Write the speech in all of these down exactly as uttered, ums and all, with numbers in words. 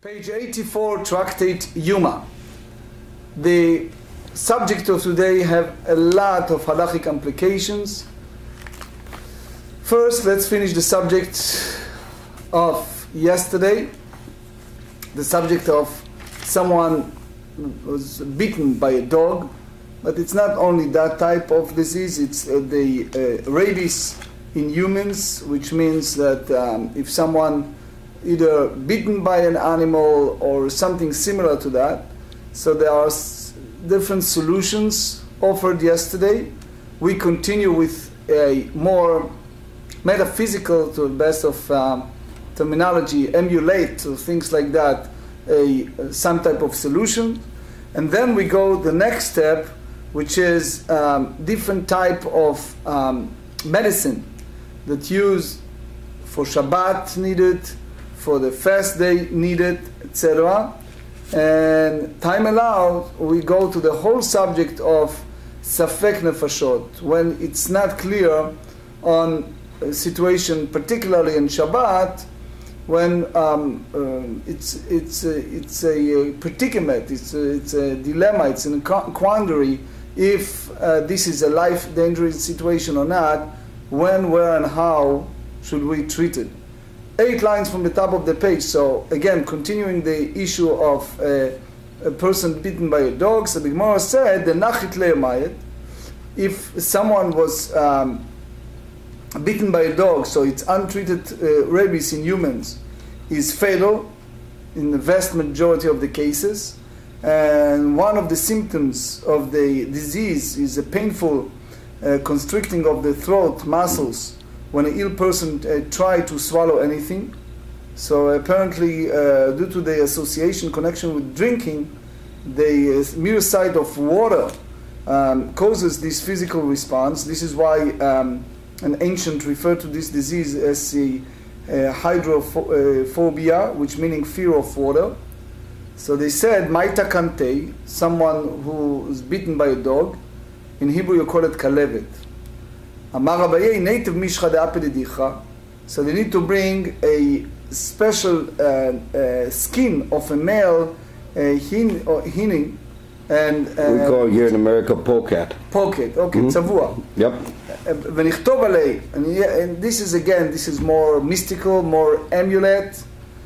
Page eighty-four, Tractate Yuma. The subject of today have a lot of halachic implications. First, let's finish the subject of yesterday, the subject of someone who was bitten by a dog, but it's not only that type of disease, it's uh, the uh, rabies in humans, which means that um, if someone either bitten by an animal or something similar to that. So there are s different solutions offered yesterday. We continue with a more metaphysical, to the best of um, terminology, emulate, or things like that, a, some type of solution. And then we go the next step, which is um, different type of um, medicine that use for Shabbat needed, for the fast day needed, et cetera. And time allowed, we go to the whole subject of Safek Nefashot, when it's not clear on a situation, particularly in Shabbat, when um, uh, it's it's a, it's a predicament, it's a, it's a dilemma, it's a quandary if uh, this is a life-dangerous situation or not. When, where, and how should we treat it? Eight lines from the top of the page. So again, continuing the issue of uh, a person bitten by a dog. So the Gemara said, the nachit le'emayet, if someone was um, bitten by a dog, so it's untreated uh, rabies in humans, is fatal in the vast majority of the cases. And one of the symptoms of the disease is a painful uh, constricting of the throat muscles when an ill person uh, try to swallow anything. So apparently, uh, due to the association connection with drinking, the uh, mere sight of water um, causes this physical response. This is why um, an ancient referred to this disease as the uh, hydrophobia, which meaning fear of water. So they said, Maita kante, someone who is bitten by a dog. In Hebrew you call it kalevet. Amar Abaye, native mishcha de'apedidicha. So they need to bring a special uh, uh, skin of a male uh, hin, or hinning, and uh, we call here in America pocket. Pocket, okay, mm-hmm. tzavua. Yep. V'nichtov alei, and, yeah, and this is again, this is more mystical, more amulet.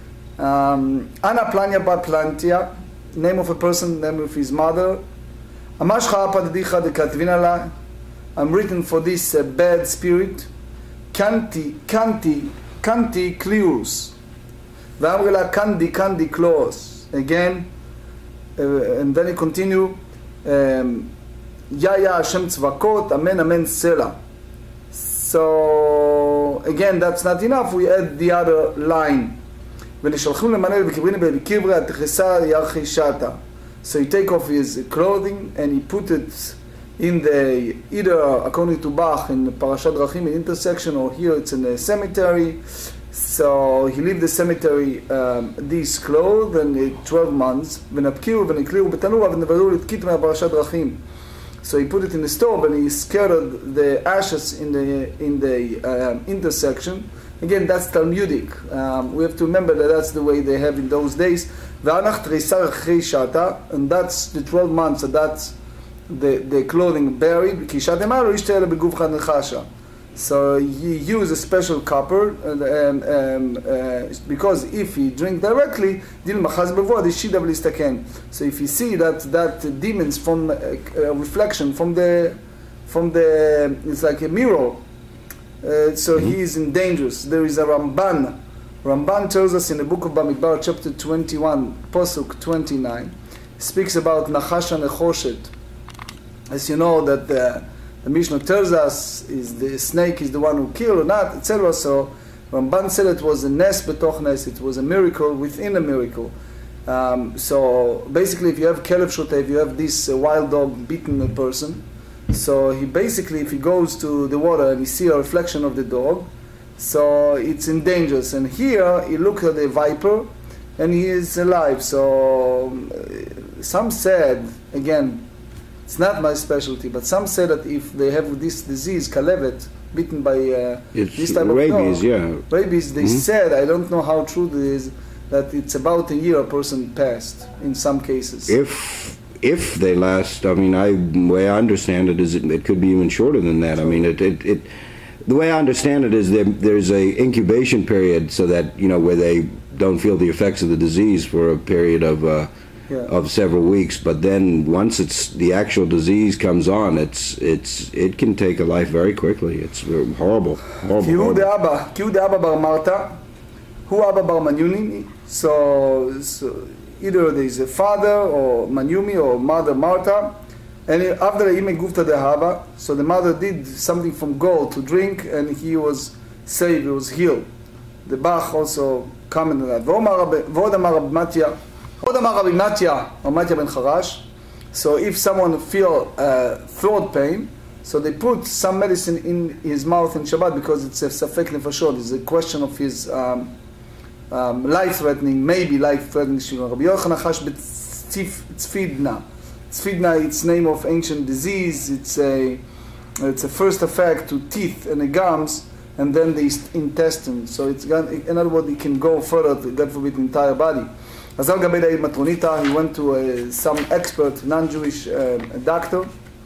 Um, Ana planya bat plantia, name of a person, name of his mother. Amashcha apedidicha dekatvina la. I'm written for this uh, bad spirit. Kanti, kanti, kanti kliurus. V'amrila kandi, kandi klos. Again, uh, and then he continue. Um, ya ya Hashem tzvakot, amen, amen, sela. So again, that's not enough. We add the other line. ונשלחים למענה בקבריני בקברי התכסה ירחי שתה. So he take off his clothing and he put it in the, either according to Bach in Parashat Drachim, in intersection, or here it's in a cemetery. So he leave the cemetery um, these clothes and uh, twelve months. ונפקיעו ונקליעו בתנורה ונבלעו לתקית מהפרשת דרכים. So he put it in the stove and he scattered the ashes in the in the um, intersection. Again, that's Talmudic. Um, we have to remember that that's the way they have in those days. And that's the twelve months, and that's the, the clothing buried. So he used a special copper, and, um, um, uh, because if he drink directly, so if you see that that demons from a, a reflection from the from the, it's like a mirror. Uh, so mm-hmm. he is in danger. There is a Ramban. Ramban tells us in the book of Bamidbar, chapter twenty-one, Pasuk twenty-nine, speaks about Nachash and Nechoshet. As you know, that the, the Mishnah tells us is the snake is the one who killed or not, et cetera. So Ramban said it was a nes betoch nes. It was a miracle within a miracle. Um, so basically, if you have Kelev Shoteh, if you have this uh, wild dog beating a person. So he basically, if he goes to the water and he see a reflection of the dog, so it's in danger. And here he looked at the viper, and he is alive. So um, some said, again, it's not my specialty, but some said that if they have this disease, kalevet, bitten by uh, this type rabies, of dog, yeah. rabies, they mm-hmm. said, I don't know how true this is, that it's about a year a person passed in some cases. If if they last, I mean, I the way I understand it is it, it could be even shorter than that. I mean, it it, it the way I understand it is that there's a incubation period so that, you know, where they don't feel the effects of the disease for a period of uh, yeah. of several weeks. But then once it's the actual disease comes on, it's it's it can take a life very quickly. It's horrible, horrible. כי הוא דאבא, כי הוא דאבא בר מרתא, הוא אבא בר מניומי. So, so either there is a father or Manyumi or mother Martha, and after the Ime Gufta de Haba, so the mother did something from gold to drink, and he was saved, he was healed. The Bach also commented on that. Vod Amar Rabbi Matya, Vod Amar Rabbi Matya, or Matya ben Charash. So if someone feel uh, throat pain, so they put some medicine in his mouth in Shabbat because it's a safek nefashot. It's a question of his um, um, life-threatening, maybe life-threatening shivur. Rabbi Yochanan Chash b'tzfidna. Tzfidna, it's name of ancient disease. It's a it's a first effect to teeth and the gums, and then the intestine. So it's got, in other words, it can go further to, God forbid, the entire body. Azal Gabei Da'id Matronita, he went to uh, some expert, non-Jewish uh, doctor.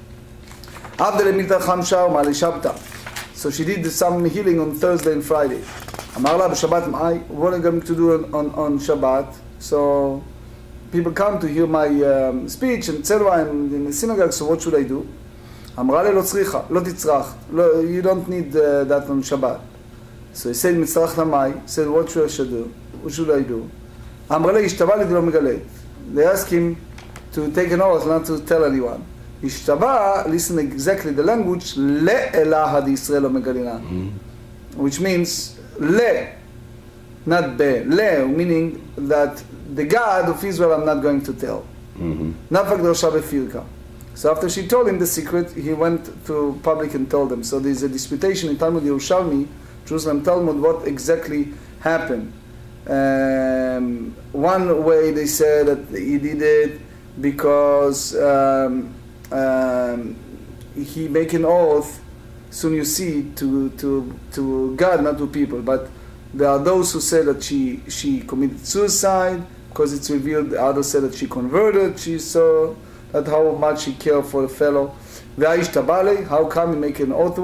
So she did some healing on Thursday and Friday. Amar la b'Shabbat ma'ai, what am I going to do on, on, on Shabbat? So people come to hear my um, speech and et cetera in the synagogue, so what should I do? Amra le lo tzricha, lo titzrach, you don't need uh, that on Shabbat. So he said, mitzrach lamai, he said, what should I do? What should I do? Amra le ishtava li lo megalet. They asked him to take an oath not to tell anyone. Ishtava, listen exactly the language, le elaha di Yisrael megalina, which means le, not be, le, meaning that the God of Israel I'm not going to tell. Nafak drosha befirka. So after she told him the secret, he went to public and told them. So there's a disputation in Talmud Yerushalmi, Jerusalem Talmud, what exactly happened. Um, one way they said that he did it because um, um, he make an oath, soon you see, to, to, to God, not to people. But there are those who say that she, she committed suicide because it's revealed. The others say that she converted. She saw that how much she cared for the fellow. How come he make an oath?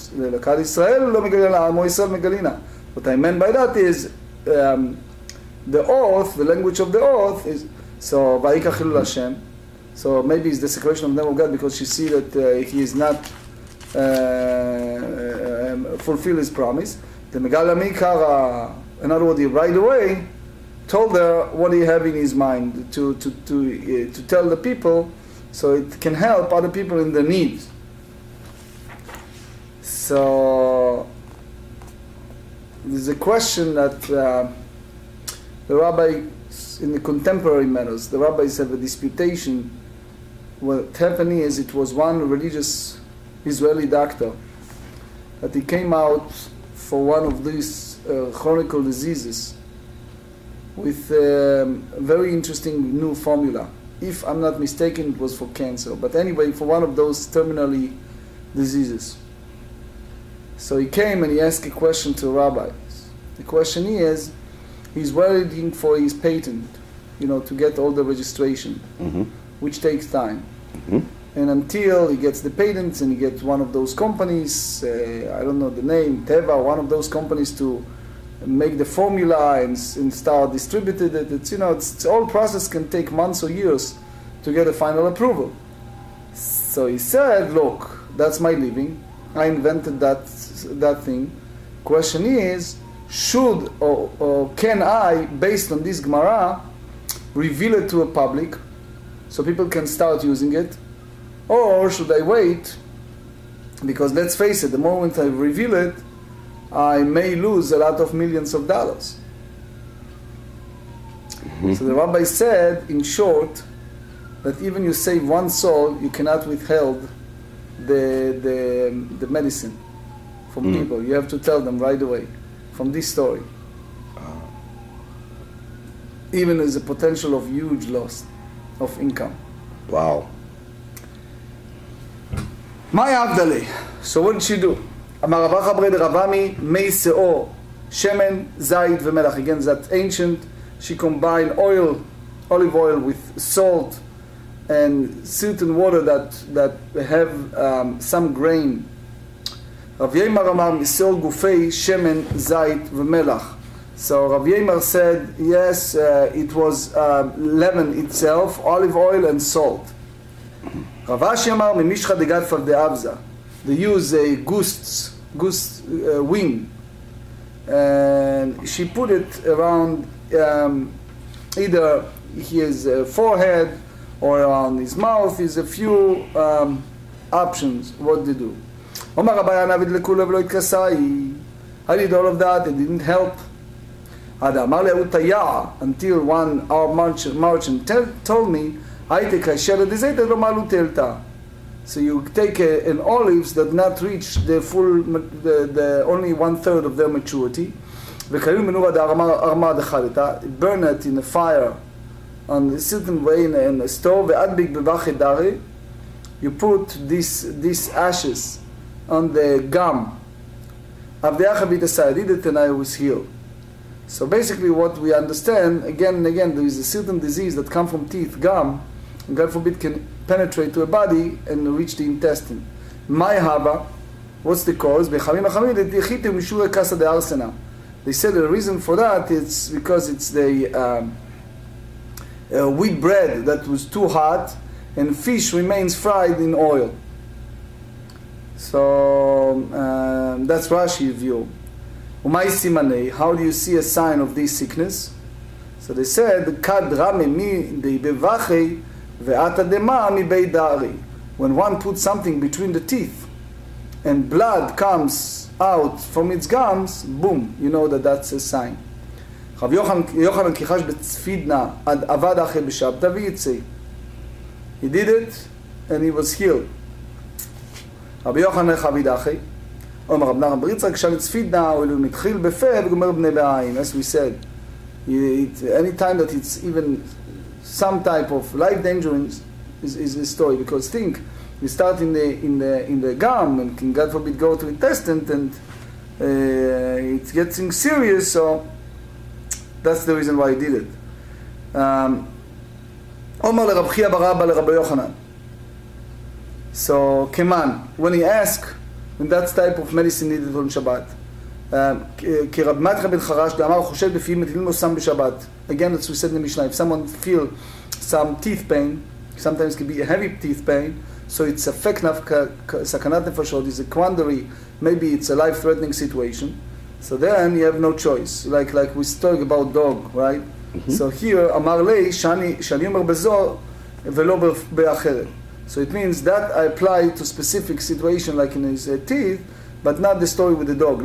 What I meant by that is um, the oath, the language of the oath is so Vayikach Chilul Hashem. So maybe it's the secretion of the name of God because she see that uh, he is not uh, um, fulfill his promise. The Megala Mikara, in other words, he right away told her what he have in his mind to to to uh, to tell the people, so it can help other people in their needs. So there's a question that uh, the rabbi, in the contemporary matters, the rabbis have a disputation. What happened is it was one religious Israeli doctor that he came out for one of these uh, chronic diseases with a um, very interesting new formula. If I'm not mistaken, it was for cancer. But anyway, for one of those terminally diseases. So he came and he asked a question to rabbis. The question is, he's waiting for his patent, you know, to get all the registration, mm-hmm. which takes time. Mm-hmm. And until he gets the patents and he gets one of those companies, uh, I don't know the name, Teva, one of those companies to make the formula and, and start distributing it. It's, you know, it's, it's all process can take months or years to get a final approval. So he said, look, that's my living. I invented that, that thing. Question is, should or, or can I, based on this Gemara, reveal it to a public so people can start using it? Or should I wait? Because let's face it, the moment I reveal it, I may lose a lot of millions of dollars. Mm-hmm. So the rabbi said, in short, that even you save one soul, you cannot withhold the, the, the medicine from mm. people. You have to tell them right away, from this story. Uh. Even as a potential of huge loss of income. Wow. My Avdale. So what did she do? Amar Rava Chabred Ravami, Mei Seor, Shemen, Zayit, Vemelach. Again, that ancient she combined oil, olive oil with salt and certain water that, that have um, some grain. Rav Yeimar amar misor gufei shemen zait v'melach. So Rav Yeimar said, yes, uh, it was uh, leaven itself, olive oil and salt. Rav Ashi amar mimishcha degatfav de'avza. They use a goose, goose uh, wing, and she put it around um, either his uh, forehead or around his mouth. There's a few um, options what they do. Omar Rabbi Anavid lekula v'lo itkasai. I did all of that, it didn't help. Until one our merchant, merchant tell, told me, so you take a, an olives that not reach the full, the, the only one third of their maturity, burn it in a fire on a certain way in a, in a stove. You put this these ashes on the gum. I did it and I was healed. So basically what we understand, again and again, there is a certain disease that comes from teeth, gum, and God forbid can penetrate to a body and reach the intestine. My haba, what's the cause? They said the reason for that is because it's the um, uh, wheat bread that was too hot and fish remains fried in oil. So um, that's Rashi's view. How do you see a sign of this sickness? So they said, when one puts something between the teeth and blood comes out from its gums, boom, you know that that's a sign. He did it and he was healed. As we said, any time that it's even some type of life danger is, is a story, because think, we start in the in the in the gum and can God forbid go to the intestine and uh, it's getting serious, so that's the reason why he did it. Um, so Keman, when he asked when that type of medicine needed on Shabbat, again, as we said in the Mishnah, if someone feel some teeth pain, sometimes it can be a heavy teeth pain, so it's a feknaf sakanat nefashot, it's a quandary, maybe it's a life-threatening situation. So then you have no choice. Like like we talk about dog, right? Mm-hmm. So here, Amar lei shani shani omer bezo velo be'acheret. So it means that I apply to specific situation like in his uh, teeth, but not the story with the dog.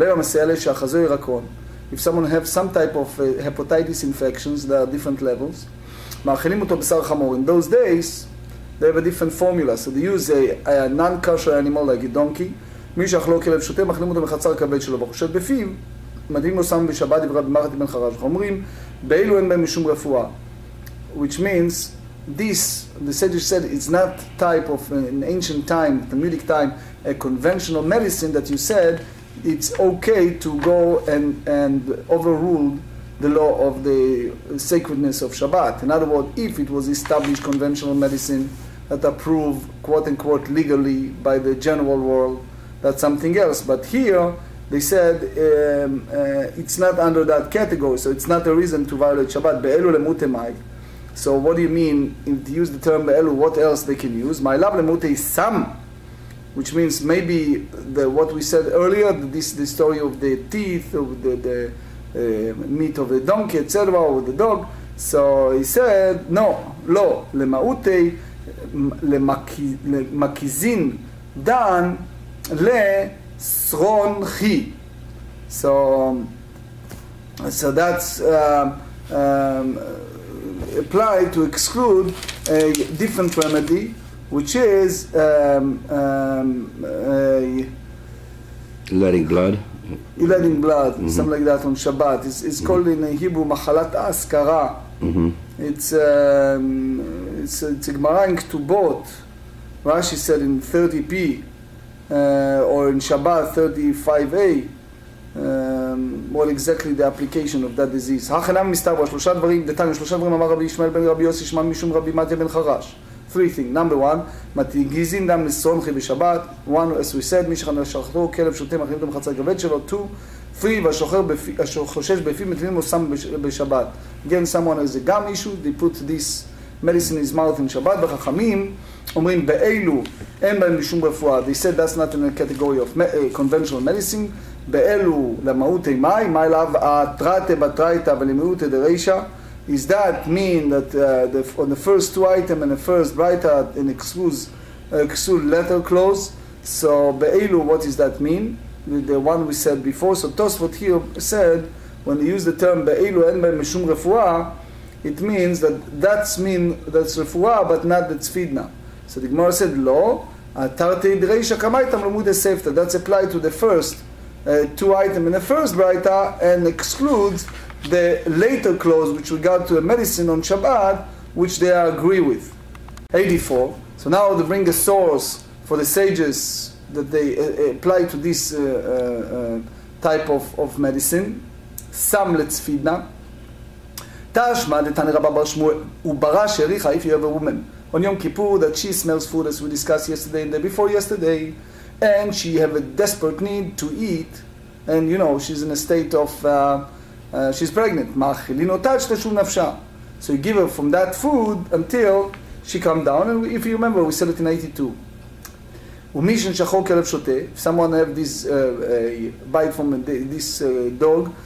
If someone has some type of uh, hepatitis infections, there are different levels. In those days, they have a different formula. So they use a, a non-kosher animal like a donkey. Which means this, the Sage said, it's not type of, uh, in ancient time, Talmudic time, a conventional medicine that you said it's okay to go and, and overrule the law of the sacredness of Shabbat. In other words, if it was established conventional medicine that approved, quote unquote, legally by the general world, that's something else. But here, they said um, uh, it's not under that category, so it's not a reason to violate Shabbat. Be'elu lemutemai. So what do you mean, if you use the term be'elu, what else they can use? My lab lemute is sam, which means maybe the, what we said earlier, this the story of the teeth, of the, the uh, meat of the donkey, et cetera, or the dog. So he said, no, lo, lemaute, lemakizin dan, le sron chi. So, so that's um, um, applied to exclude a different remedy, which is um, um, uh, letting blood. Letting blood, mm-hmm. something like that on Shabbat. It's, it's mm-hmm. called in Hebrew machalat askara. Mm-hmm. It's um, it's it's a Gemara in Ketubot. Rashi said in thirty p, uh, or in Shabbat thirty-five a. Uh, um, well, exactly the application of that disease. הכנם מסתבר, שלושה דברים, דתניא, שלושה דברים אמר רבי ישמעאל בן רבי יוסי, שמע משום רבי מתיה בן חרש. Three things. Number one, מתיגיזין דם לסומכי בשבת. One, as we said, מי שחנה שחטו, כלב שוטה, מחלים אותו מחצה כבד שלו. Two, three, והשוחש בפיו מטילים לו סם בשבת. Again, someone has a gum issue, they put this medicine in his mouth in שבת, וחכמים אומרים, באלו אין בהם משום רפואה. They said that's not in a category of uh, conventional medicine. באלו למהות אימי, מה אליו התרתה בתרייתא ולמיעוטא דרישא. Is that mean that uh, the, on the first two item and the first writer an exclude, uh, exclude letter clause? So be'elu, what does that mean? The, the one we said before. So Tosfot here said when they use the term be'elu en be'em mishum refuah, it means that that's mean that's refuah but not that's fidna. So the Gemara said lo tartei d'reisha kamaitam lamud sefta. That's applied to the first uh, two item in the first writer and excludes the later clause which regard to a medicine on Shabbat, which they agree with. eighty-four. So now they bring a source for the sages that they uh, apply to this uh, uh, type of, of medicine. Sam letzfidna. Tashma detani Rabba bar Shmuel ubara shericha, if you have a woman on Yom Kippur that she smells food, as we discussed yesterday and the day before yesterday, and she have a desperate need to eat, and you know she's in a state of uh, Uh, she's pregnant. So you give her from that food until she comes down. And if you remember, we said it in eighty-two. If someone have this uh, uh, bite from this uh, dog,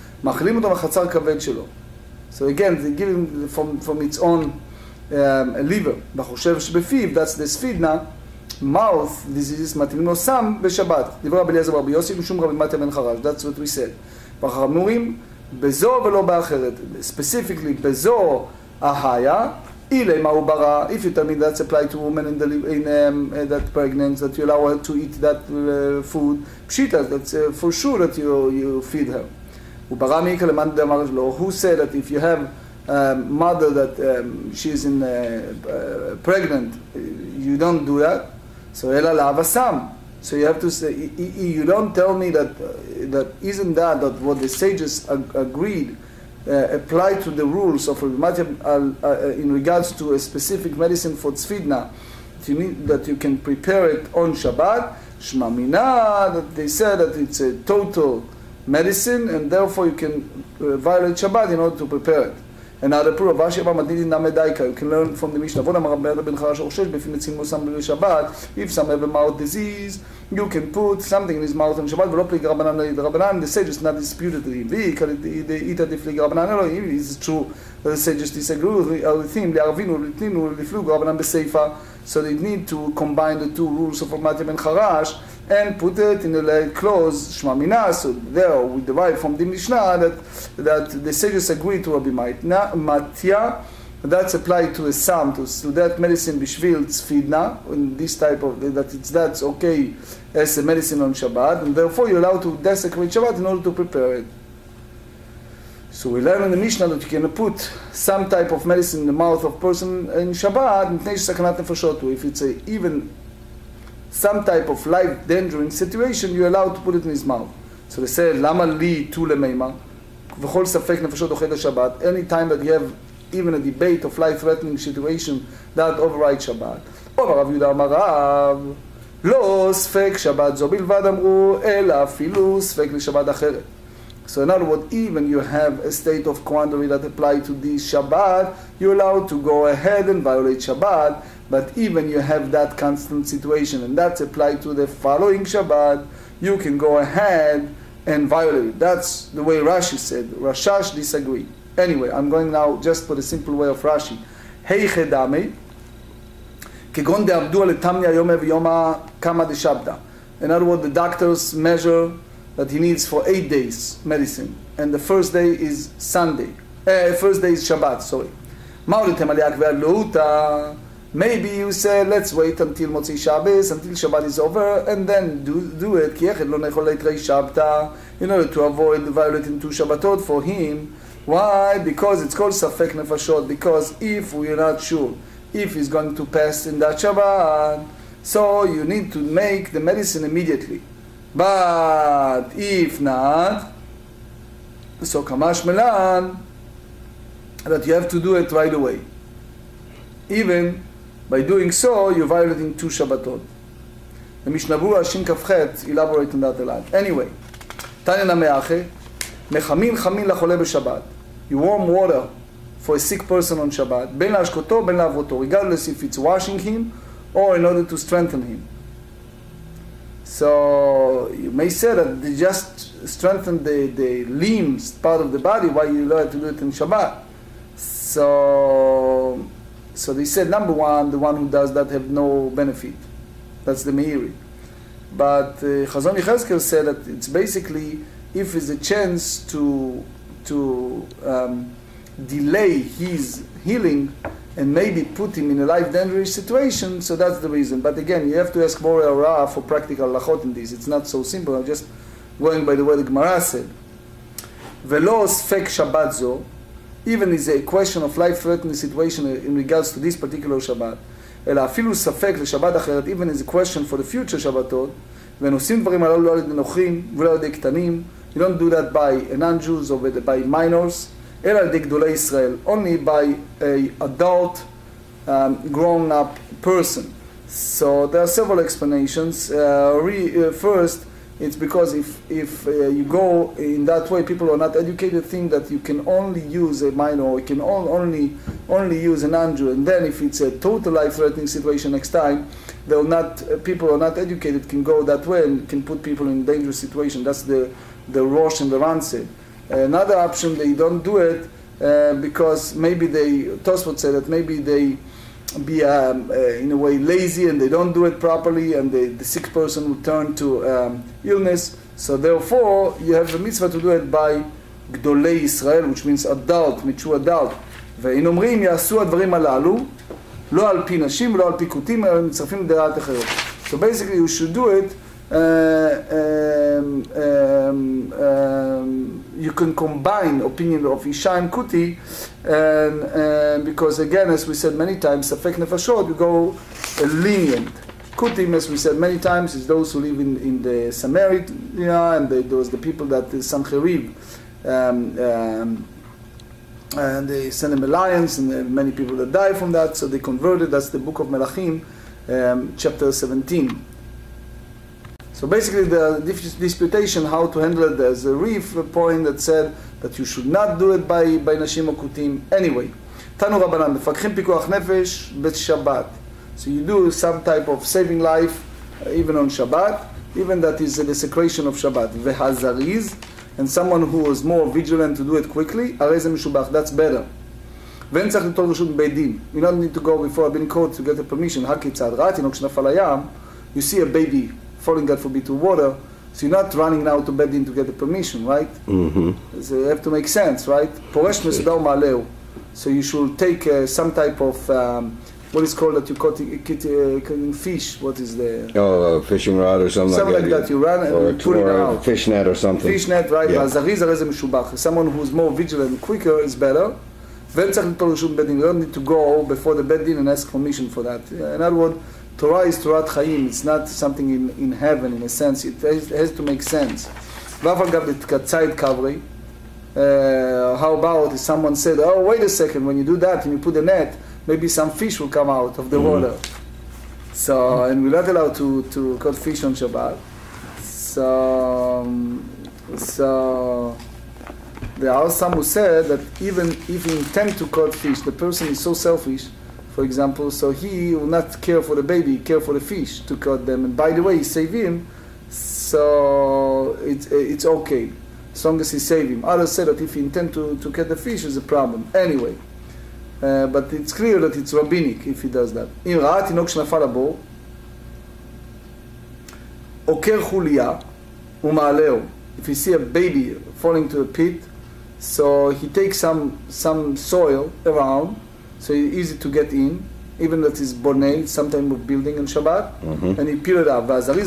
so again, they give him from, from its own um, liver. That's the sfidna, mouth disease. That's what we said. בזו ולא באחרת. Specifically, בזו ahaya, ilay ma'ubara. If you tell me that's applied to women in, the, in um, uh, that pregnant, that you allow her to eat that uh, food, pshita, that's uh, for sure that you, you feed her. Ubara mi'ika leman de'amar lo. Who said that if you have a um, mother that um, she's in, uh, uh, pregnant, you don't do that? So ela la'avasam. So you have to say, you don't tell me that, uh, that isn't that, that what the sages ag agreed uh, apply to the rules of Rabbi Matya uh, uh, in regards to a specific medicine for tzfidna, that you, need, that you can prepare it on Shabbat, Shma Mina, that they said that it's a total medicine and therefore you can uh, violate Shabbat in order to prepare it. And now the proof of Rashi you can learn from the Mishnah. If some have a mouth disease, you can put something in his mouth on Shabbat. The sages not disputed with him. It's true that the sages disagree with him. So they need to combine the two rules of Matya ben Charash and put it in a clause Shma Mina. So there we derive from the Mishnah that that the sages agree to Rabbi Matya. That's applied to a sam, to, to that medicine bishvil tzfidna, in this type of that it's that's okay as a medicine on Shabbat, and therefore you're allowed to desecrate Shabbat in order to prepare it. So we learn in the Mishnah that you can put some type of medicine in the mouth of person in Shabbat, if it's a, even some type of life-endangering situation, you're allowed to put it in his mouth. So they say, Lama li tu lemeima, v'chol safek nefashot ochel Shabbat. Any time that you have even a debate of life-threatening situation, that overrides Shabbat. Or Rav Yehuda Amar Rav, lo sfek Shabbat zo bilvad amru, ela afilu sfek l'Shabbat acheret. So in other words, even you have a state of quandary that apply to this Shabbat, you're allowed to go ahead and violate Shabbat, but even you have that constant situation, and that's applied to the following Shabbat, you can go ahead and violate it. That's the way Rashi said. Rashash disagreed. Anyway, I'm going now just for the simple way of Rashi. Heiche dame, kegon de'avdu letamnia yome v'yoma kama de'shabda. In other words, the doctors measure that he needs for eight days medicine, and the first day is Sunday. Uh, first day is Shabbat. Sorry. Maybe you say, let's wait until Motzi Shabbos, until Shabbat is over, and then do do it. In order to avoid violating two Shabbatot for him. Why? Because it's called Safek Nefashot. Because if we are not sure if he's going to pass in that Shabbat, so you need to make the medicine immediately. But if not, So Kamash Melan, that you have to do it right away. Even by doing so, you're violating two Shabbatot. The Mishnah Berurah Shin Kaf Chet elaborate on that a lot. Anyway, Tanya Nameache, Mechamin Chamin Lachole b'Shabbat. You warm water for a sick person on Shabbat, Ben Lashkoto, Ben Lavoto, regardless if it's washing him or in order to strengthen him. So you may say that they just strengthen the, the limbs, part of the body, why you learn to do it in Shabbat. So, so they said, number one, the one who does that have no benefit. That's the Meiri. But uh, Chazon Yechezkel said that it's basically, if there's a chance to, to um, delay his healing and maybe put him in a life-dangerous situation, so that's the reason. But again, you have to ask Moreh Ra for practical halachot in this. It's not so simple. I'm just going by the way the Gemara said. Velo sfek Shabbat zo, even is a question of life-threatening situation in regards to this particular Shabbat. אלא אפילו ספק לשבת אחרת, even is a question for the future Shabbatot, ונושאים דברים הללו לא על ידי נוכרים ולא על ידי קטנים, you don't do that by non-Jews or by minors, אלא על ידי גדולי ישראל, only by a adult, um, grown-up person. So there are several explanations. Uh, re, uh, first, it's because if, if uh, you go in that way, people who are not educated think that you can only use a minor, or you can all, only only use an Jew, and then if it's a total life-threatening situation next time, they'll not, uh, people who are not educated can go that way and can put people in dangerous situation. That's the, the Rosh and the Ran said. Another option, they don't do it uh, because maybe they, Tosfot said that maybe they be um, uh, in a way lazy and they don't do it properly, and the, the sick person will turn to um, illness. So therefore, you have a mitzvah to do it by Gdolei Israel, which means adult, mature adult. ואין אומרים יעשו הדברים הללו, לא על פי נשים ולא על פי כותים, אלא מצרפים לדעת אחרות. So basically you should do it, uh, um, um, um, you can combine opinion of Isha and Kuti, and, and because again, as we said many times, Safek Nefashot, you go uh, lenient. Kutim, as we said many times, is those who live in, in the Samaria, and the, those the people that the Sancheriv, um, um, and they send them alliance, and uh, many people that die from that, so they converted. That's the book of Melachim, um, chapter seventeen. So basically the disputation how to handle it, there's a Rif point that said that you should not do it by, by Nashim or Kutim. Anyway, Tanu Rabbanan, Mefakchim Pikuach Nefesh Bet Shabbat. So you do some type of saving life, uh, even on Shabbat, even that is a desecration of Shabbat. Vehazariz, and someone who is more vigilant to do it quickly, Arezem Mishubach, that's better. Ven tzach litol reshut beit din. You don't need to go before a bin court to get a permission. Hakitzad, Ratinok Shnafal Hayam, you see a baby falling, God forbid, to water, so you're not running now to bed in to get the permission, right? Mm-hmm. So you have to make sense, right? Poresh mesudav ma'aleu. So you should take uh, some type of, um, what is called that you caught uh, fish, what is the... Oh, a fishing rod or something, something like that. Like that. You run and or you put it out. Fish net or something. Fish net, right? Yeah. Someone who's more vigilant and quicker is better. You don't need to go before the bed din and ask permission for that. In other words, Torah is Torah Chaim. It's not something in, in heaven, in a sense. It has, it has to make sense. Uh, how about if someone said, oh, wait a second, when you do that and you put a net, maybe some fish will come out of the mm. water. So, and we're not allowed to, to cut fish on Shabbat. So, um, so there are some who said that even if he intends to cut fish, the person is so selfish, for example, so he will not care for the baby, care for the fish to cut them. And by the way, he save him, so it's, it's okay, as long as he save him. Others said that if he intends to, to cut the fish, is a problem. Anyway, uh, but it's clear that it's rabbinic if he does that. אם ראה תינוק שנפל לבור, עוקר חוליה ומעלהו. If you see a baby falling to a pit, so he takes some, some soil around, so it's easy to get in, even that is bonei, sometime of building on Shabbat, mm-hmm. and he peel it up.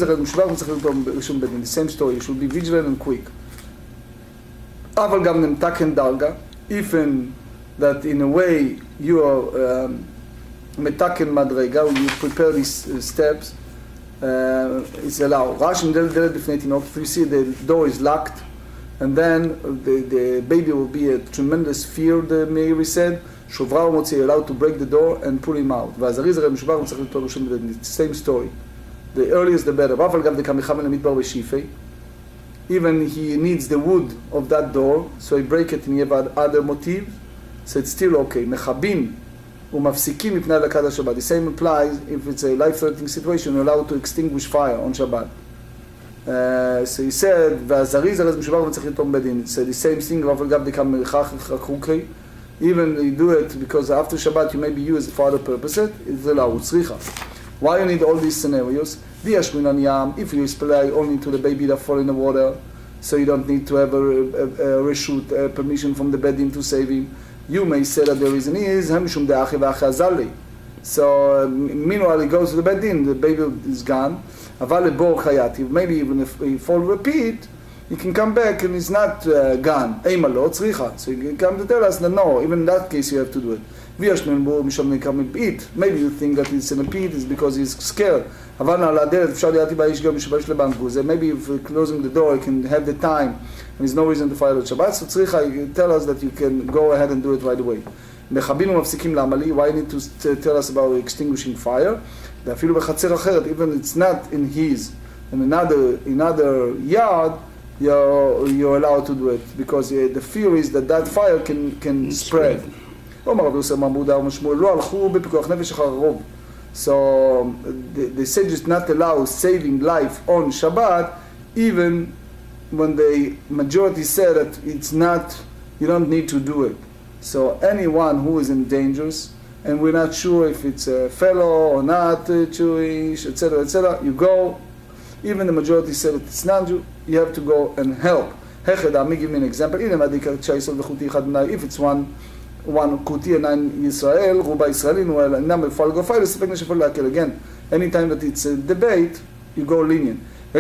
The same story, you should be vigilant and quick. Even that in a way you are metaken madrega, you prepare these uh, steps, uh, it's allowed. If you see the door is locked, and then the, the baby will be a tremendous fear, the Meiri said, שוברה ומוציא, allowed to break the door and pull him out. והזריז הרי משובח וצריך לתור ראשון בדין. Same story. The earliest the better. אבל גם דקמיכה מן המדבר ושיפי. Even he needs the wood of that door, so he break it and he have other motive, so it's still okay. מכבים ומפסיקים מפני הדלקת השבת. The same applies if it's a life-threatening situation, you're allowed to extinguish fire on Shabbat. Uh, so he said, והזריז הרי משובח וצריך לתום בדין. So the same thing, אבל גם דקמיכה חוקי. Even you do it because after Shabbat you may be used for other purposes, it's allowed. Why you need all these scenarios? If you display only to the baby that fall in the water, so you don't need to have a, a, a reshut, a permission from the bedin to save him, you may say that the reason is, so uh, meanwhile he goes to the bedin, the baby is gone, maybe even if he fall repeat, he can come back and he's not uh, gone. So you can come to tell us that no, even in that case you have to do it. Maybe you think that it's an impede is because he's scared. Maybe if closing the door, he can have the time and there's no reason to fire the Shabbat. So tzricha, tell us that you can go ahead and do it right away. Why you need to tell us about extinguishing fire? Even it's not in his, in another, another yard, You're, you're allowed to do it because uh, the fear is that that fire can, can spread. So the, the sages not allow saving life on Shabbat even when the majority said that it's not, you don't need to do it. So anyone who is in danger, and we're not sure if it's a fellow or not uh, Jewish, et cetera, et cetera, you go. Even the majority said that it's non-Jew, you have to go and help. Let me give me an example. If it's one, one Kuti and nine Israel, Ruba Israelin, number follow go file, again, anytime that it's a debate, you go lenient.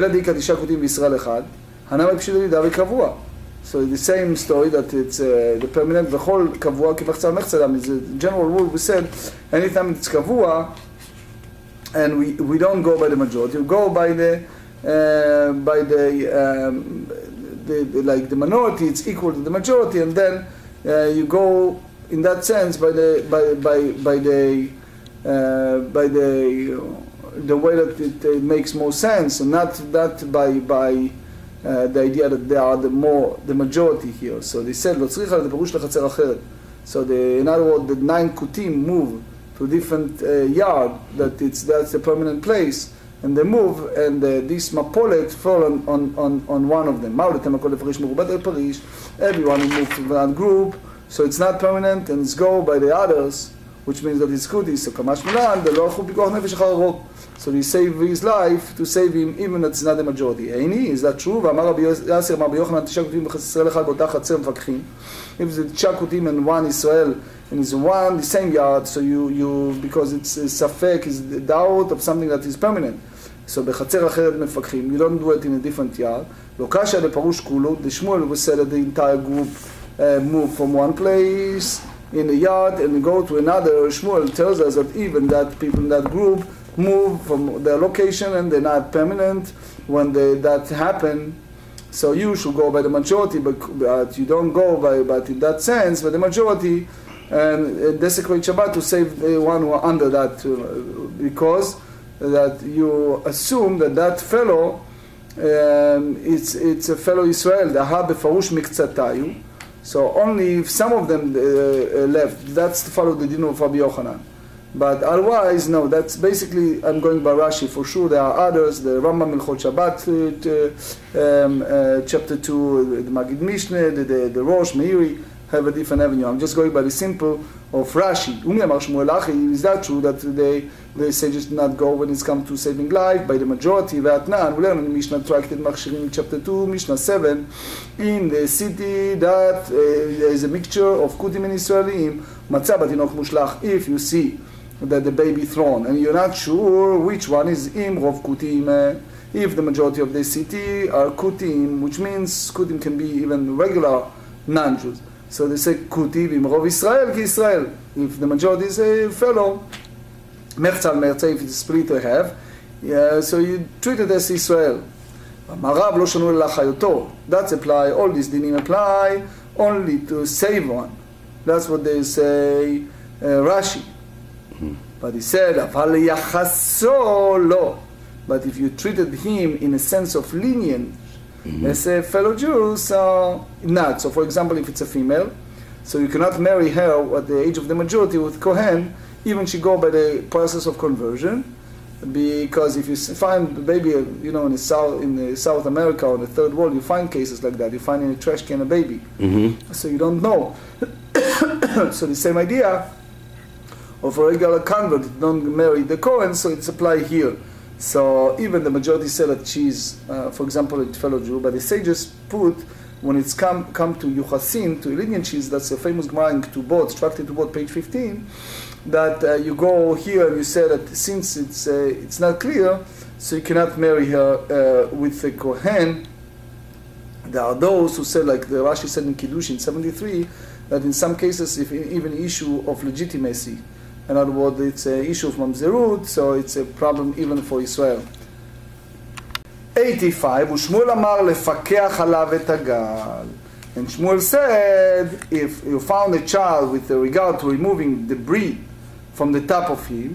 So the same story that it's uh, the permanent, the whole kavua, is a general rule we said, anytime it's kavua, and we, we don't go by the majority, we go by the uh, by the, um, the, the like the minority, it's equal to the majority, and then uh, you go in that sense by the by by by the uh, by the the way that it, it makes more sense, and not that by by uh, the idea that they are the more the majority here. So they said, "Lo tzricha leperush lechatzer acheret." So the, in other words, the nine kutim move to different uh, yard, that it's that's a permanent place, and they move, and uh, this mapolet fall on, on, on, on one of them. Everyone will move to that group, so it's not permanent, and it's go by the others, which means that it's kuti. So kamash milan, the lochu pikuach nefesh acharok. So they save his life to save him, even if it's not the majority. Eini, is that true? If it's chakutim and one Israel, and it's one the same yard, so you you because it's a safek, is the doubt of something that is permanent. So bechatzer acheret mefakchim, you don't do it in a different yard. Lo kasha leparush kulo. The Shmuel was said that the entire group uh, move from one place in the yard and go to another. Shmuel tells us that even that people in that group move from their location and they're not permanent when they, that happen. So you should go by the majority, but, but you don't go by, but in that sense, by the majority, and uh, desecrate Shabbat to save the one who are under that, uh, because that you assume that that fellow, um, it's it's a fellow Israel. So only if some of them uh, left, that's to follow the din of Rabbi Yochanan. But otherwise, no, that's basically, I'm going by Rashi for sure. There are others, the Rambam Ilchot Shabbat, uh, um, uh, chapter two, the Magid Mishneh, the, the, the Rosh, Meiri, have a different avenue. I'm just going by the simple of Rashi. Is that true that they, the sages do not go when it's come to saving life by the majority? We learn in Mishnah Tractate Machshirim, chapter two, Mishnah seven, in the city that uh, there is a mixture of Kutim and Israelim, Matzah Batinok Mushlach, if you see that the baby thrown, and you're not sure which one is Im Rov Kutim. Uh, if the majority of the city are Kutim, which means Kutim can be even regular non-Jews. So they say Kutim Im Rov Israel ki Israel. If the majority is a fellow, Mertzal Mertzah, if it's split they have, yeah, so you treat it as Israel. המערב לא שנו אלא חיותו. That's apply, all these dinim apply only to save one. That's what they say, uh, Rashi. Mm-hmm. But he said, אבל יחסו לא. But if you treated him in a sense of lineage, mm-hmm. as a fellow Jew, so not. So for example, if it's a female, so you cannot marry her at the age of the majority with Kohen, even she go by the process of conversion, because if you find the baby, you know, in the South, in the South America or the Third World, you find cases like that. You find in a trash can a baby, mm-hmm. so you don't know. So the same idea of a regular convert, don't marry the Kohen, so it's applied here. So even the majority say that she's, uh, for example, a fellow Jew, but the sages put, when it's come come to Yuchasin, to lineage cheese, that's a famous Gemara in Ketubot, Tractate Ketubot, page fifteen, that uh, you go here and you say that since it's uh, it's not clear, so you cannot marry her uh, with a Kohen. There are those who said, like the Rashi said in Kiddush in seventy-three, that in some cases, if even issue of legitimacy, in other words, it's an issue of mamzerut, so it's a problem even for Israel. eighty-five, ושמואל אמר לפקח עליו את הגל. And Shmuel said, if you found a child with regard to removing debris from the top of him,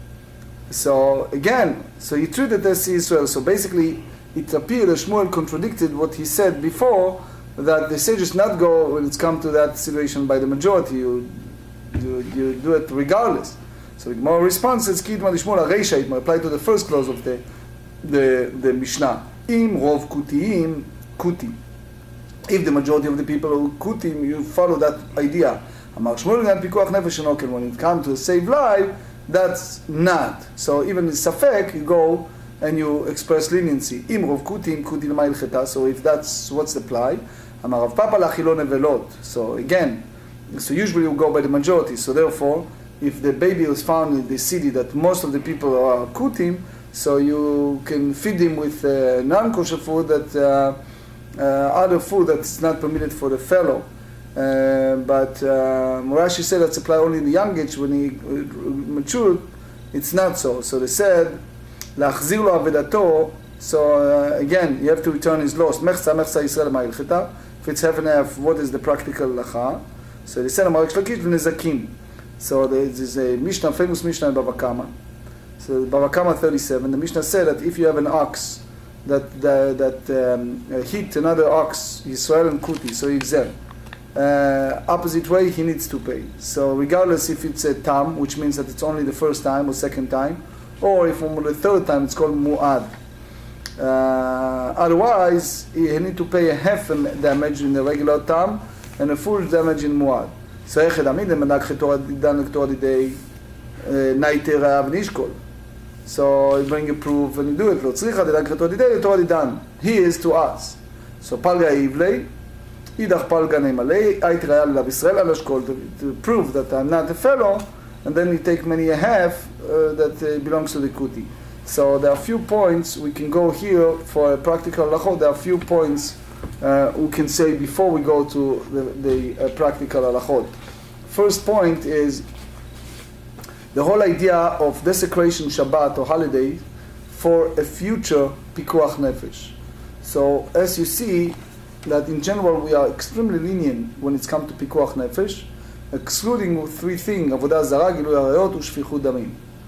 so again, so he treated as Israel. So basically, it appeared that Shmuel contradicted what he said before, that the sages not go when it's come to that situation by the majority. You, you, you do it regardless. So the Gemara responses, Kidma Shmuel Areisha, it apply to the first clause of the the, the Mishnah. Im rov kutiim kuti. If the majority of the people are kutim, you follow that idea. Amar Shmuel gan pikuach nefesh enokel. When it comes to save life, that's not. So even in safek, you go and you express leniency. Im rov kutim kuti l'ma ilcheta. So if that's what's the apply, Amar Rav Papa lachilo nevelot. So again, so usually you go by the majority. So therefore, if the baby is found in the city that most of the people are kutim, so you can feed him with uh, non-kosher food, that uh, uh, other food that's not permitted for the fellow. Uh, but uh, Rashi said that's applied only in the young age. When he uh, matured, it's not so. So they said, "Lachzir lo avedato." So uh, again, you have to return his loss. Mechza mechza Yisrael ma'ilcheta. If it's half and half, what is the practical lacha? So they said, "Amarik shlakish v'nezakim." So there is a Mishnah, famous Mishnah in Bava Kama. So Bava Kama thirty-seven, the Mishnah said that if you have an ox that that, that um, hit another ox, Yisrael and Kuti, so he exempt. Uh, opposite way, he needs to pay. So regardless if it's a tam, which means that it's only the first time or second time, or if on the third time it's called mu'ad. Uh, otherwise, he need to pay a half damage in the regular tam and a full damage in mu'ad. So echad amid menak chetor dan lektor day naiter av nishkol. So you bring a proof and you do it. Lo tzricha dedak chetor day Torah dan. He is to us. So palga ivlei. Idach palga neimalei. Ait raya l'Av Yisrael al ashkol to prove that I'm not a fellow, and then you take many a half uh, that uh, belongs to the kuti. So there are a few points we can go here for a practical halachot. There are a few points uh, we can say before we go to the, the uh, practical halachot. First point is the whole idea of desecration Shabbat or holiday for a future pikuach nefesh. So as you see, that in general we are extremely lenient when it's come to pikuach nefesh, excluding three things: avodah zarah, gilui arayot, ushfichut damim.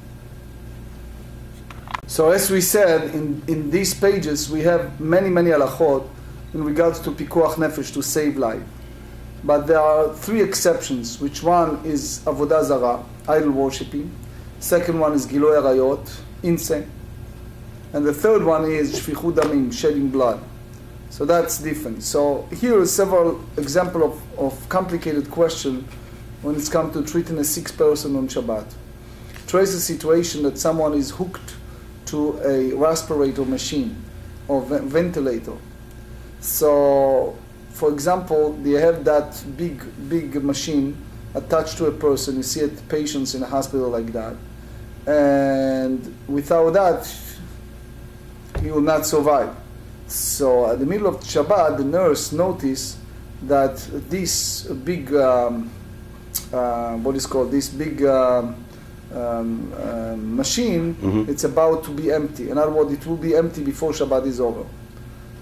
So as we said, in, in these pages we have many, many halachot in regards to pikuach nefesh, to save life. But there are three exceptions, which one is avodah zarah, idol worshipping. Second one is gilui arayot, incense. And the third one is shfichut damim, shedding blood. So that's different. So here are several examples of, of complicated question when it's come to treating a sick person on Shabbat. Trace a situation that someone is hooked to a respirator machine or ventilator. So, for example, they have that big, big machine attached to a person. You see it, patients in a hospital like that. And without that, he will not survive. So at the middle of Shabbat, the nurse noticed that this big, um, uh, what is called, this big um, um, uh, machine, mm-hmm. it's about to be empty. In other words, it will be empty before Shabbat is over.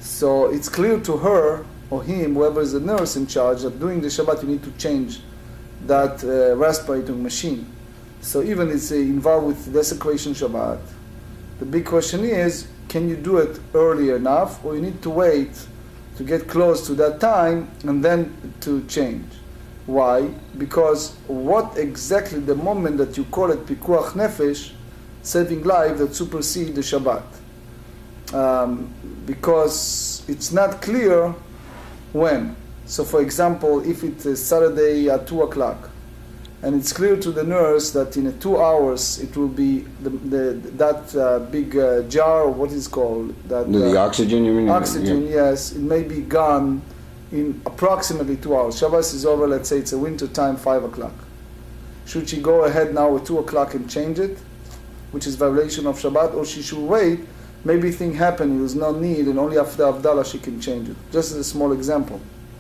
So it's clear to her or him, whoever is the nurse in charge, that during the Shabbat you need to change that uh, respirating machine. So even it's uh, involved with desecration Shabbat, the big question is, can you do it early enough, or you need to wait to get close to that time and then to change? Why? Because what exactly the moment that you call it pikuach nefesh, saving life, that supersedes the Shabbat? Um, because it's not clear when. So for example, if it is Saturday at two o'clock, and it's clear to the nurse that in two hours it will be the, the, that uh, big uh, jar, or what is called? That, the, the uh, oxygen, you mean? Oxygen, yeah. yes. It may be gone in approximately two hours. Shabbos is over, let's say it's a winter time, five o'clock. Should she go ahead now at two o'clock and change it, which is violation of Shabbat, or she should wait, maybe thing happened, there's no need, and only after Havdalah she can change it. Just as a small example.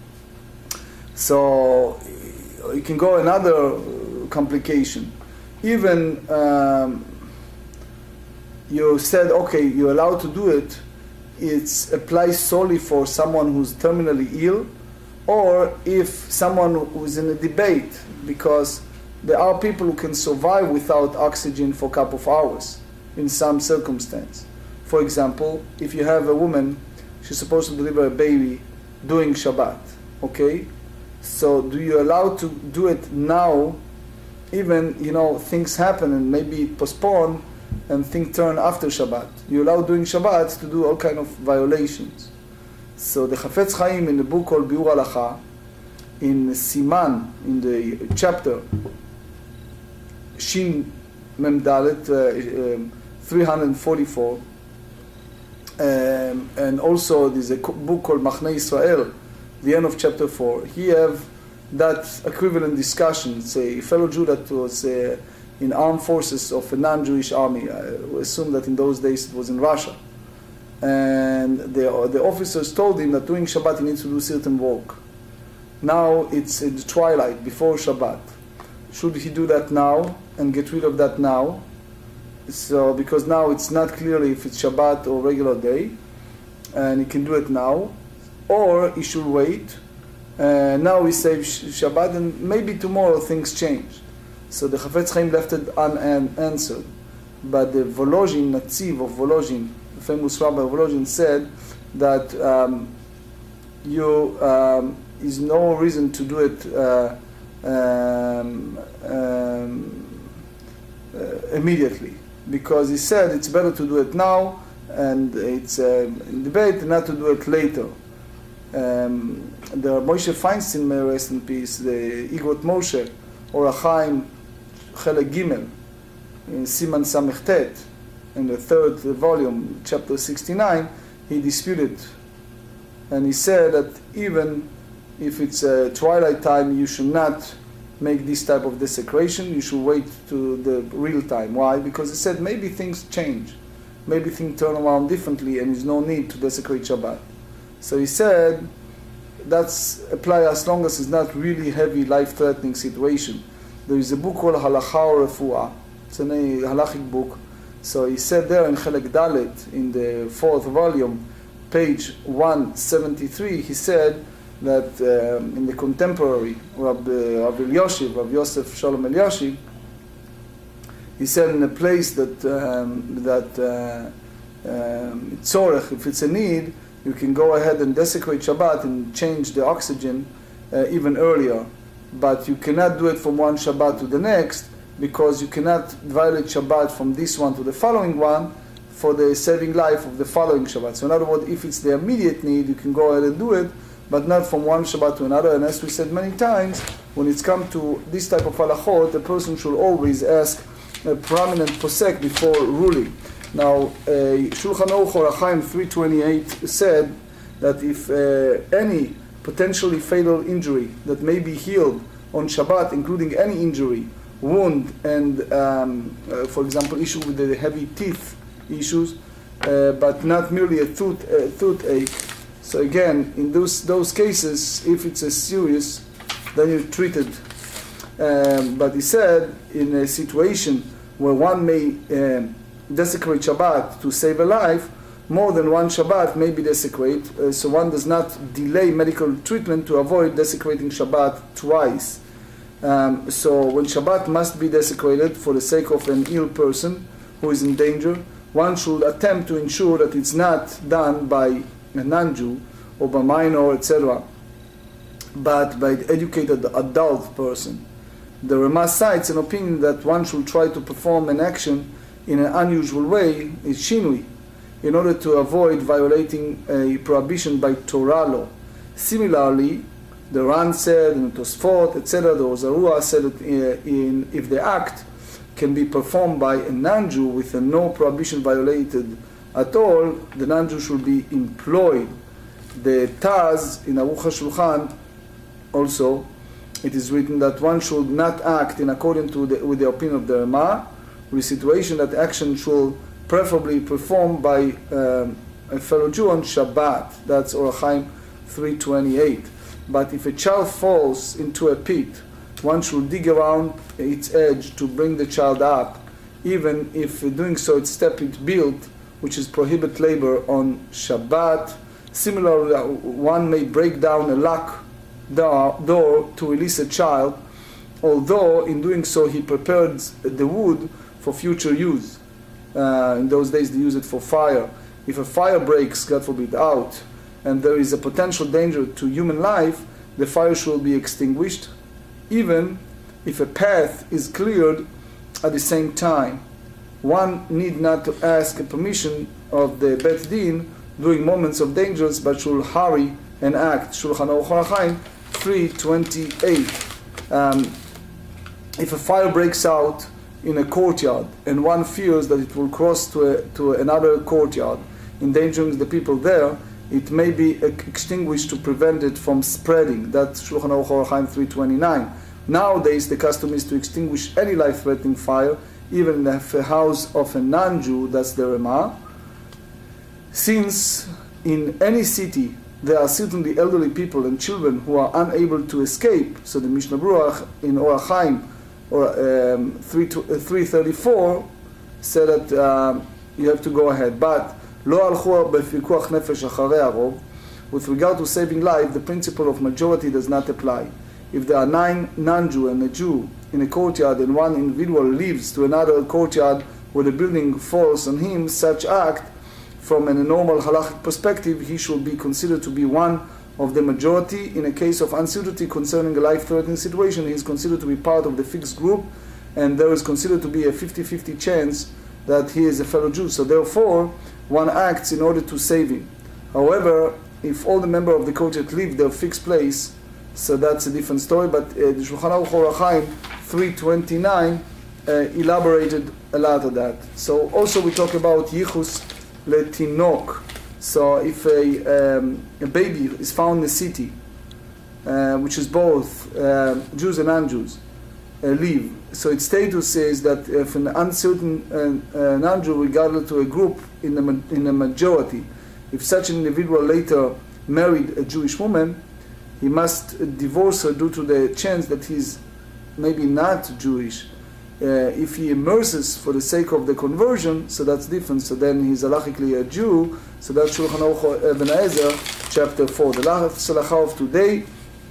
So you can go another complication. Even um, you said, okay, you're allowed to do it, it applies solely for someone who's terminally ill, or if someone who's in a debate, because there are people who can survive without oxygen for a couple of hours in some circumstance. For example, if you have a woman, she's supposed to deliver a baby during Shabbat, okay? So do you allow to do it now, even, you know, things happen and maybe it postpone and things turn after Shabbat? You allow during Shabbat to do all kind of violations. So the Chafetz Chaim in the book called Biur Halacha, in Siman, in the chapter Shin Mem Dalet, uh, um, three forty-four, um, and also there's a book called Machne Israel, the end of chapter four. He have that equivalent discussion. It's a fellow Jew that was uh, in armed forces of a non-Jewish army. I assume that in those days it was in Russia. And the, the officers told him that during Shabbat he needs to do certain work. Now it's in the twilight, before Shabbat. Should he do that now and get rid of that now? So, because now it's not clearly if it's Shabbat or regular day, and he can do it now, or he should wait. Uh, now we save Shabbat, and maybe tomorrow things change. So the Chafetz Chaim left it unanswered. But the Volozhin, Natziv of Volozhin, the famous rabbi of Volozhin, said that um, you um, is no reason to do it uh, um, um, uh, immediately, because he said it's better to do it now, and it's uh, in debate not to do it later. Um, the Moshe Feinstein, may rest in peace, the Igot Moshe, or Achaim Chelek Gimel, in Siman Samechtet, in the third volume, chapter sixty-nine, he disputed, and he said that even if it's a twilight time, you should not make this type of desecration. You should wait to the real time. Why? Because he said maybe things change, maybe things turn around differently, and there's no need to desecrate Shabbat. So he said that's apply as long as it's not really heavy, life-threatening situation. There is a book called Halacha or Refuah. It's a halachic book. So he said there in Chelek Dalet, in the fourth volume, page one seventy-three, he said that um, in the contemporary Rabbi Elyashiv, Rabbi Yosef Shalom Elyashiv, he said in a place that um, that uh, um, tzorech, if it's a need, you can go ahead and desecrate Shabbat and change the oxygen uh, even earlier. But you cannot do it from one Shabbat to the next, because you cannot violate Shabbat from this one to the following one for the saving life of the following Shabbat. So in other words, if it's the immediate need, you can go ahead and do it, but not from one Shabbat to another. And as we said many times, when it's come to this type of halachot, the person should always ask a prominent posek before ruling. Now, uh, Shulchan Aruch Or HaChaim three twenty-eight said that if uh, any potentially fatal injury that may be healed on Shabbat, including any injury, wound, and um, uh, for example, issue with the heavy teeth issues, uh, but not merely a tooth uh, toothache. So again, in those those cases, if it's a serious, then you treat it. Um, but he said in a situation where one may uh, desecrate Shabbat to save a life, more than one Shabbat may be desecrate, uh, so one does not delay medical treatment to avoid desecrating Shabbat twice. Um, so when Shabbat must be desecrated for the sake of an ill person who is in danger, one should attempt to ensure that it's not done by a non-Jew or by minor, et cetera, but by the educated adult person. The Rama cites an opinion that one should try to perform an action in an unusual way, is shinui, in order to avoid violating a prohibition by Torah law. Similarly, the Ran said, and Tosfot, et cetera, the Ozarua said that uh, in, if the act can be performed by a non-Jew with a no prohibition violated at all, the non-Jew should be employed. The Taz in Aruch HaShulchan also, it is written that one should not act in accordance to the, with the opinion of the Rama, with the situation that action should preferably performed by um, a fellow Jew on Shabbat. That's Orach Chaim three twenty-eight. But if a child falls into a pit, one should dig around its edge to bring the child up, even if doing so it's step it built, which is prohibit labor on Shabbat. Similarly, one may break down a lock door to release a child, although in doing so he prepared the wood for future use. Uh, in those days they use it for fire. If a fire breaks, God forbid, out, and there is a potential danger to human life, the fire should be extinguished, even if a path is cleared at the same time. One need not to ask permission of the Bet Din during moments of dangers, but should hurry and act. Shulchan Aruch Orach Chaim three twenty-eight. Um, if a fire breaks out in a courtyard and one fears that it will cross to, a, to another courtyard, endangering the people there, it may be extinguished to prevent it from spreading. That's Shulchan Aruch Orach Chaim three twenty-nine. Nowadays, the custom is to extinguish any life-threatening fire, even in the house of a non-Jew, that's the Rama. Since in any city there are certainly elderly people and children who are unable to escape, so the Mishnah Berurah in Orach Chaim or um, three thirty-four said that uh, you have to go ahead. But lo alchu b'pikuach nefesh acharei harov, with regard to saving life, the principle of majority does not apply. If there are nine non-Jew and a Jew in a courtyard and one individual leaves to another courtyard where the building falls on him, such act, from a normal halachic perspective, he should be considered to be one of the majority. In a case of uncertainty concerning a life-threatening situation, he is considered to be part of the fixed group, and there is considered to be a fifty-fifty chance that he is a fellow Jew. So therefore, one acts in order to save him. However, if all the members of the courtyard leave their fixed place, so that's a different story, but uh, the Shulchan Aruch Orach Chaim three twenty-nine uh, elaborated a lot of that. So also we talk about Yichus Letinok. So if a, um, a baby is found in the city, uh, which is both uh, Jews and non-Jews, uh, leave. So its status is that if an uncertain uh, uh, non-Jew regarded to a group in the in a majority, if such an individual later married a Jewish woman, he must divorce her due to the chance that he's maybe not Jewish. Uh, if he immerses for the sake of the conversion, so that's different. So then he's halachically a Jew. So that's Shulchan Aruch Ibn Ezer, chapter four. The last halacha of today,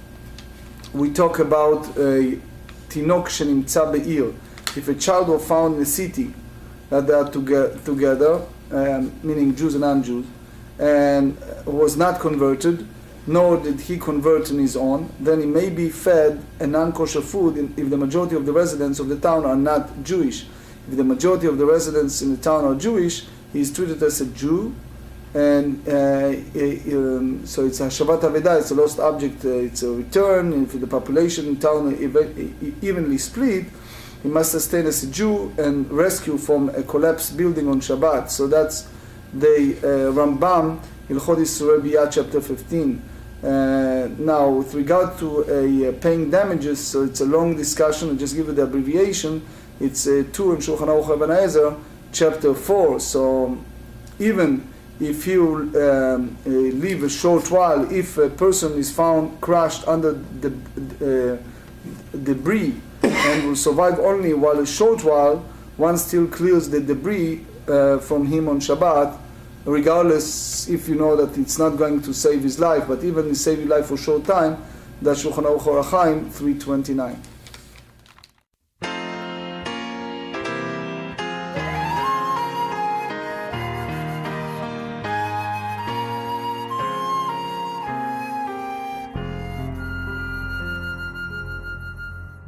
we talk about a tinok shenimtza be'ir. If a child were found in a city that they are toge- together, um, meaning Jews and non-Jews, and was not converted, nor did he convert on his own, then he may be fed a non-kosher food if the majority of the residents of the town are not Jewish. If the majority of the residents in the town are Jewish, he is treated as a Jew, and uh, um, so it's a Shabbat Avedah, it's a lost object, uh, it's a return. If the population in town evenly split, he must sustain as a Jew and rescue from a collapsed building on Shabbat. So that's the uh, Rambam, Hilchot Yisroel Biyah, chapter fifteen. Uh, now, with regard to uh, paying damages, so it's a long discussion. I'll just give you the abbreviation. It's uh, two in Shulchan Aruch Ibn Ezer, chapter four. So, even if you um, uh, live a short while, if a person is found crushed under the uh, debris and will survive only while a short while, one still clears the debris uh, from him on Shabbat regardless if you know that it's not going to save his life, but even if save his life for a short time, that's Shulchan Aruch Orach Chaim three twenty-nine.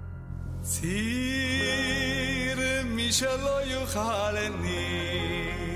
ציר מי שלא יוכלני